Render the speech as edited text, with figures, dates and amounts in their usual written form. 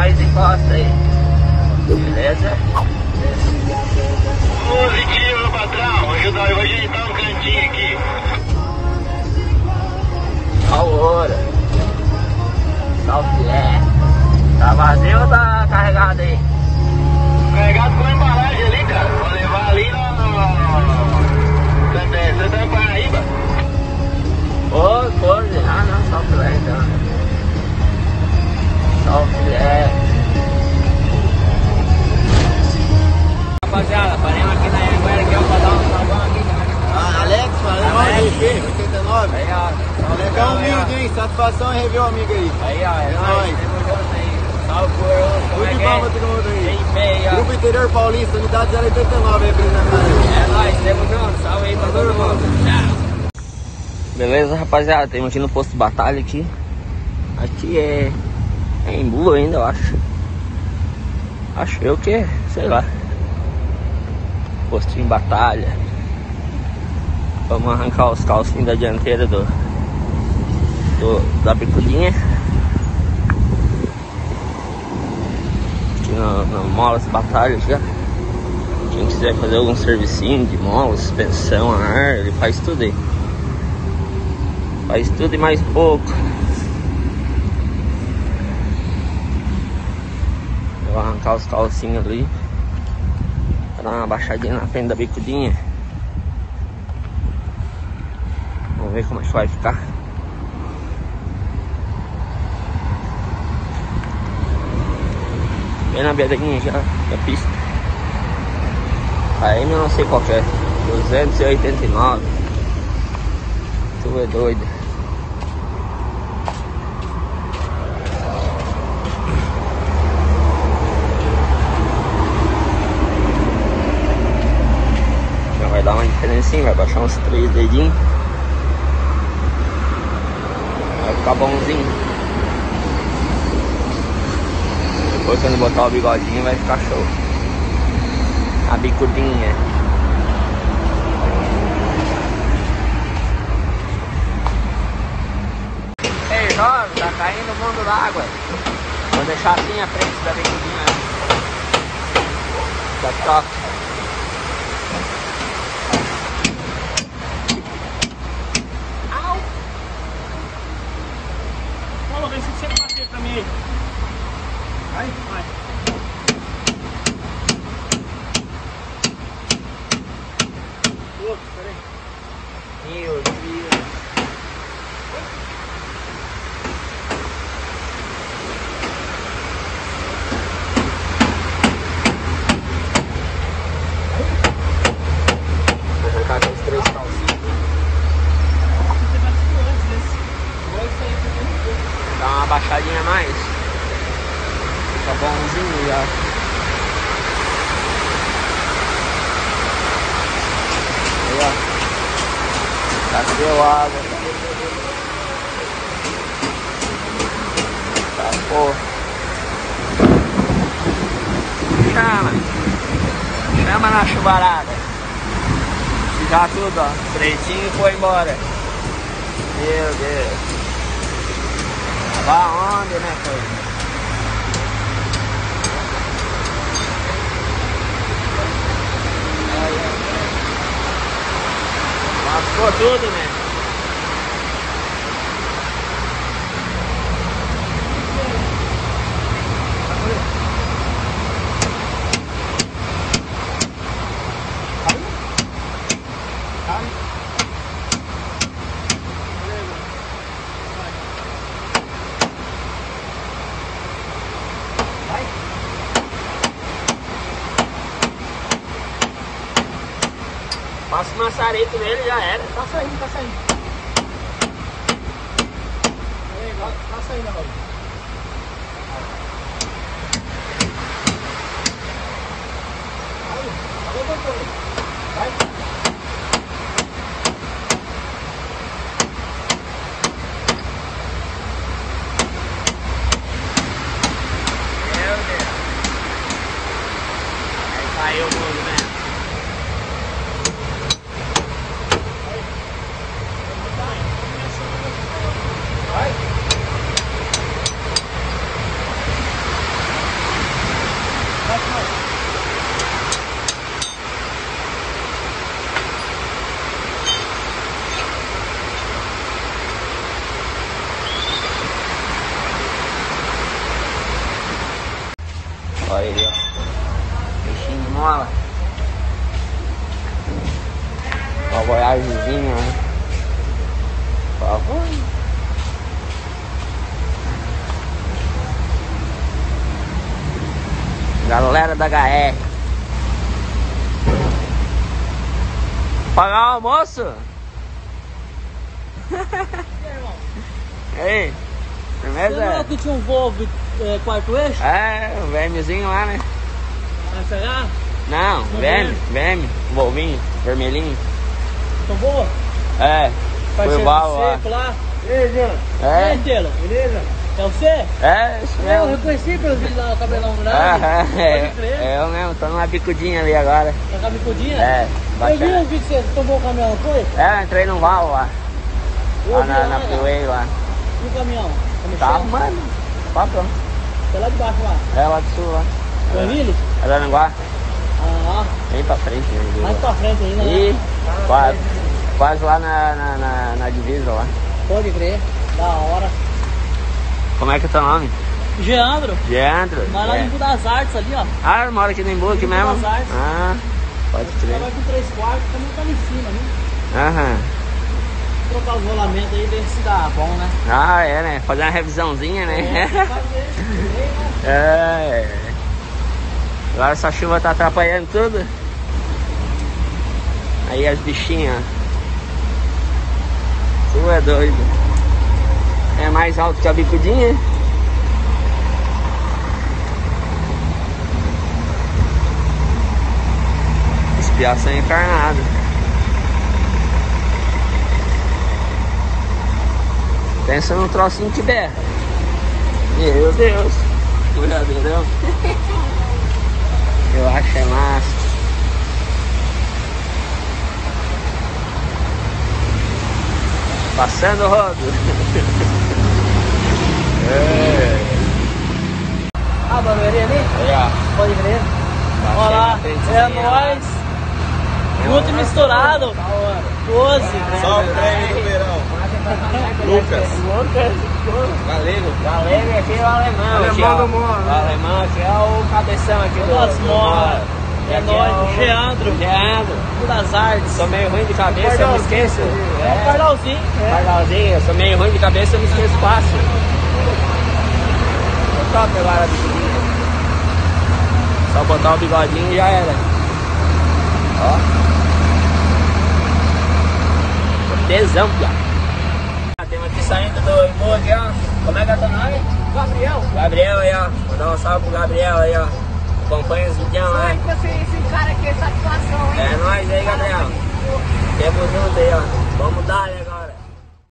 nós encosta aí. Beleza? Positivo, patrão. Hoje eu vou ajeitar um cantinho aqui. Qual hora? Salve, é. Tá vazio ou tá carregado aí? Carregado com a embalagem ali, cara. Vou levar ali no... Você tá em Paraíba? Ô, coisa. Ah, não, só filé então. Só filé. Rapaziada, paremos aqui na Anguera que eu vou dar um sabão aqui. Ah, Alex, valeu, Rebaixei, 89. Aí, ó. Legal, humilde, hein? Satisfação em rever o amigo aí. Aí, ó. É nóis. Tamo junto aí. Salve por eu. Tudo de bom pra todo mundo aí. Bem feio, ó. Grupo Interior Paulista, unidade 089 aí, presidente. É nóis, tamo junto. Salve aí pra todo mundo. Tchau. Beleza, rapaziada. Temos aqui no posto de batalha aqui. Aqui é em Bula ainda, eu acho. Acho eu que é, sei lá. Postinho de batalha. Vamos arrancar os calcinhos da dianteira da Bicudinha. Aqui no molas de batalha já. Quem quiser fazer algum servicinho de mola, suspensão, ar, ele faz tudo aí. Faz tudo e mais pouco. Eu vou arrancar os calcinhos ali. Dar uma baixadinha na frente da Bicudinha. Vamos ver como é que vai ficar. Bem na beiradinha já da pista. A M eu não sei qual é. 289. Tu é doido. Já vai dar uma diferencinha, vai baixar uns 3 dedinhos. Vai ficar bonzinho. Depois quando botar o bigodinho vai ficar show. A Bicudinha. Ei, jovem, tá caindo o mundo d'água. Vou deixar assim a frente da Bicudinha. Da troca. Vê se você passeia pra mim aí. Vai, vai. Peraí. Meu Deus. Vou arrancar aqueles 3 calcinhos. Você bateu antes desse. Agora isso aí tá dando pouco. Dá uma baixadinha a mais. Fica bonzinho já. Aí, ó. Cadê o água? Tá, porra. Chama. Chama na chuvarada. Já tudo, ó. Pretinho foi embora. Meu Deus. Vai onde, né, coisa? Lascou tudo, né? Passa o maçareto nele, já era. Tá saindo, tá saindo. Aí, tá saindo agora. Aí, tá levantando. Vai. Meu Deus. Aí caiu o mundo, né? Olha aí, ó. Peixinho de mola. Uma voyagezinha, né? Por favor. Galera da HR. Pagar o almoço? E aí? Firmeza? Você não que tinha um Volvo quarto eixo? É, o VMzinho lá, né? Vai pegar? Não, VM, Volvinho, vermelhinho. Tá boa? É, foi Parceiro igual lá. seco lá. Beleza, E aí, É, Telo? beleza? É você? é, isso Eu mesmo. reconheci pelo vídeo lá, o cabelão grande. É, Pode crer. eu mesmo, tô numa bicudinha ali agora. Tá com a bicudinha? É, Eu vi bacana. um vídeo que você tomou o caminhão, não foi? É, eu entrei num val lá. Eu Lá vi na né? freeway lá. E o caminhão? Tá mexendo? Tá arrumando. Tá pronto. Tá lá de baixo lá. É lá do sul lá. Joinville? Aranguá. Ah, Bem pra frente, né? mais pra frente ainda, E né? quase lá na divisa lá. Pode crer. Da hora. Como é que é teu nome? Geandro. Geandro. Mas lá É. em Embu das Artes ali, ó. Ah, mora aqui no Embu aqui Embu mesmo? das Artes. Ah, pode crer. Trabalho com 3/4, também tá ali em cima, né? Aham. Trocar os rolamentos aí, ver se dá bom, né? Ah, é, né? Fazer uma revisãozinha, né? Fazer, né? É. Agora essa chuva tá atrapalhando tudo. Aí as bichinhas. Tu é doido. É mais alto que a Bicudinha. Expiação encarnada. Pensa num trocinho que berra. Meu Deus. Cuidadeirão. Eu acho é massa. Passando o rodo. É. Ah, a barbearia ali? Aí, Pode crer. ó. Olha lá, Passei na é frentezinha, nóis. Junto e misturado. 12. Só o prêmio do verão. Lucas. Galego. Galera, aqui é o alemão. Alemão aqui, ó. do Mora, né? O alemão aqui é o cabeção aqui do Das do Mora. É aqui nóis, o Geandro. Geandro. Embu das Artes. Sou meio ruim de cabeça, eu me esqueço. É um pardalzinho. Pardalzinho, eu sou meio ruim de cabeça, eu me esqueço fácil. Tô top agora a bicudinha. Só botar o bigodinho e já era. Ó. Tesão, piá. Temos aqui saindo do Embu aqui, ó. Como é que é teu nome? Gabriel. Gabriel aí, ó. Vou dar um salve pro Gabriel aí, ó. Acompanha os vídeos lá. Esse cara aqui é satisfação, É nóis aí, Gabriel. Tamo junto aí, ó. Vamos dar, né?